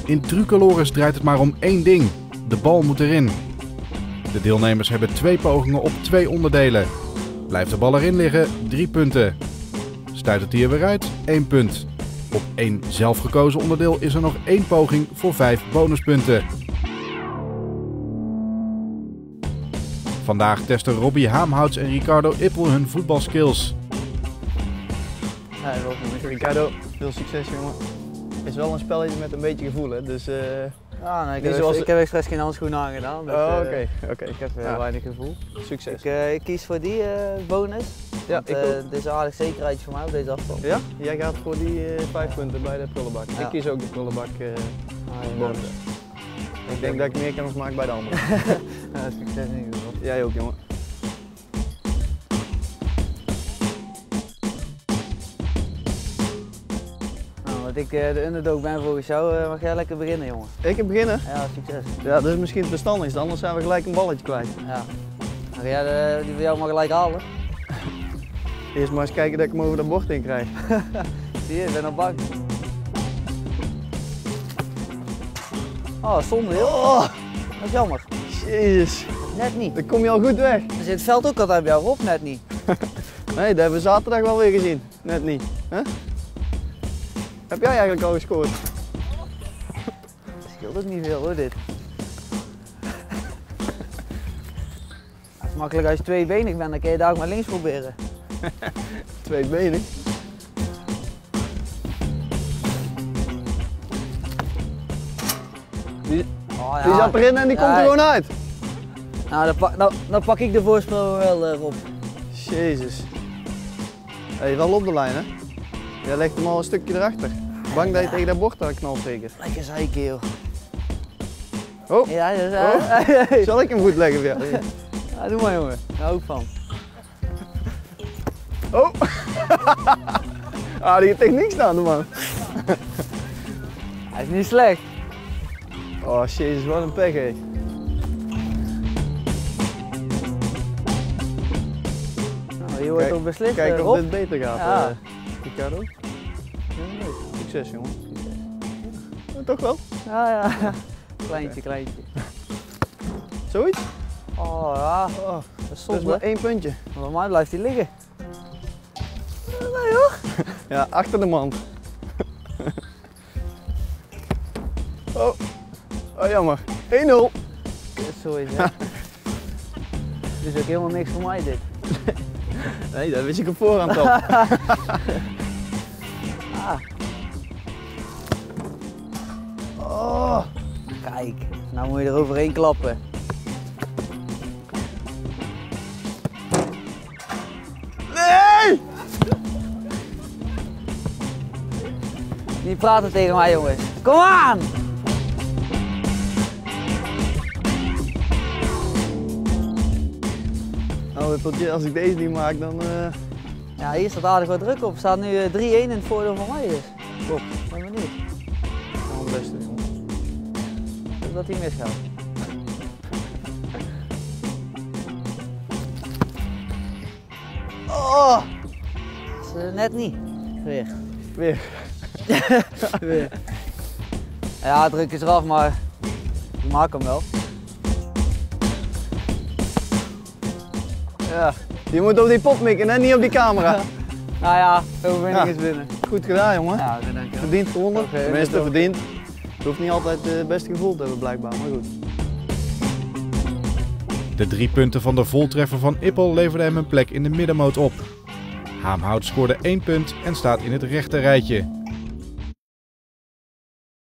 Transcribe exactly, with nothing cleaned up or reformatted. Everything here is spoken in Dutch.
In Truculores draait het maar om één ding. De bal moet erin. De deelnemers hebben twee pogingen op twee onderdelen. Blijft de bal erin liggen, drie punten. Stuit het hier weer uit, één punt. Op één zelfgekozen onderdeel is er nog één poging voor vijf bonuspunten. Vandaag testen Robbie Haamhouts en Ricardo Ippel hun voetbalskills. Ja, Ricardo, veel succes jongen. Het is wel een spelletje met een beetje gevoel hè, dus... Uh, ja, nee, ik, heb zoals... ik heb expres geen handschoenen aangedaan. Dus, oh, oké. Okay. Okay. Ik heb uh, ja. weinig gevoel. Succes. Ik, uh, ik kies voor die uh, bonus. Ja, want, ik uh, ook. Dit is een aardig zekerheidje voor mij op deze afstand. Ja? Jij gaat voor die uh, vijf punten bij de prullenbak. Ja. Ik kies ook de prullenbak uh, ah, ja, bonus. Ja. Ik denk dat ik meer kans maak bij de anderen. Ja, succes in ieder geval. Jij ook jongen. Dat ik de underdog ben volgens jou, uh, mag jij lekker beginnen jongen. Ik heb beginnen? Ja, succes. Ja, dat is misschien het verstandigste, anders zijn we gelijk een balletje kwijt. Ja. Dan ga jij de, die van jou maar gelijk halen. Eerst maar eens kijken dat ik hem over dat bord in krijg. Zie je, ik ben al bang. Oh, zonde heel. Oh, dat is jammer. Jezus. Net niet. Dan kom je al goed weg. Er zit het veld ook altijd bij jou op, net niet. Nee, dat hebben we zaterdag wel weer gezien. Net niet. Huh? Heb jij eigenlijk al gescoord? Dat scheelt ook niet veel hoor dit. Het is makkelijk als je tweebenig bent, dan kun je daar ook maar links proberen. Tweebenig? Die, oh, ja. die zat erin en die ja, komt er gewoon uit. Nou, dan pak, nou, dan pak ik de voorsprong wel uh, Rob. Jezus. Hey, wel op de lijn hè? Jij legt hem al een stukje erachter. Bang dat je tegen dat bord knalt zeker. Lekker zeiken joh. Oh. Ja, dus, uh, oh. Zal ik hem goed leggen weer? Ja. Ja, doe maar jongen. Daar ook van. Oh. Ah, die heeft techniek staan man. Hij is niet slecht. Oh jezus, wat een pech hé. Nou, hier wordt ook beslist. Kijk uh, of dit beter gaat, ja. uh, Ricardo. Succes jongen. Ja, toch wel? Ja, ja. Kleintje, kleintje. Zoiets? Oh ja, oh, dat is zonde. Dat is maar één puntje. Maar bij mij blijft hij liggen. Nee hoor. Ja, achter de mand. Oh, oh jammer. één nul. Dat is zoiets hè. Dit is ook helemaal niks voor mij dit. Nee, dat wist ik op voorhand al. Ah. Oh. Kijk, nou moet je er overheen klappen. Nee! Niet praten tegen mij jongens. Kom aan! Nou, als ik deze niet maak dan... Uh... Ja, hier staat aardig wat druk op. Er staat nu drie een in het voordeel van mij dus. Klopt. Ik ben benieuwd. Nou, het beste jongen. Ik hoop dat hij misgaat. Oh! Dat is uh, net niet. Weer. Weer. Weer. Ja, druk is eraf, maar ik maak hem wel. Ja, je moet op die pot mikken en niet op die camera. Nou ja, overwinning ja. is binnen. Goed gedaan jongen. Ja, dat denk ik. Verdiend gewonnen. Okay, Tenminste verdiend. Je hoeft niet altijd het beste gevoel te hebben blijkbaar, maar goed. De drie punten van de voltreffer van Ippel leverden hem een plek in de middenmoot op. Haamhouts scoorde één punt en staat in het rechte rijtje.